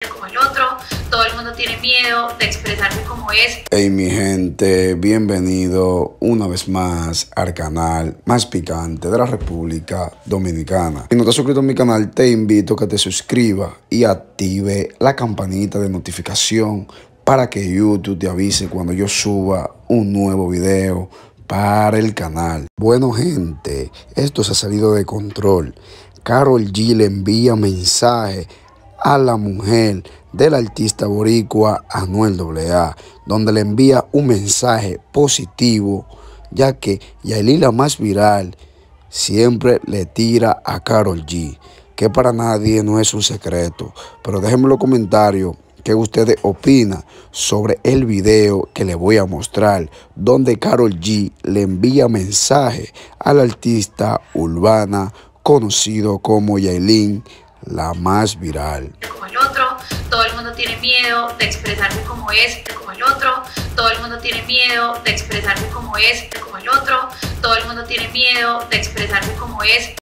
como el otro, todo el mundo tiene miedo de expresarse como es. Hey mi gente, bienvenido una vez más al canal más picante de la República Dominicana. Si no te has suscrito a mi canal, te invito a que te suscribas y active la campanita de notificación para que YouTube te avise cuando yo suba un nuevo video para el canal. Bueno gente, esto se ha salido de control. Karol G le envía mensaje a la mujer del artista boricua Anuel AA, donde le envía un mensaje positivo, ya que Yailin, la más viral, siempre le tira a Karol G, que para nadie no es un secreto. Pero déjenme en los comentarios qué ustedes opinan sobre el video que les voy a mostrar, donde Karol G le envía mensaje al artista urbana conocido como Yailin, la más viral. Como el otro, todo el mundo tiene miedo de expresarse como es. Como el otro, todo el mundo tiene miedo de expresarse como es. Como el otro, todo el mundo tiene miedo de expresarse como es.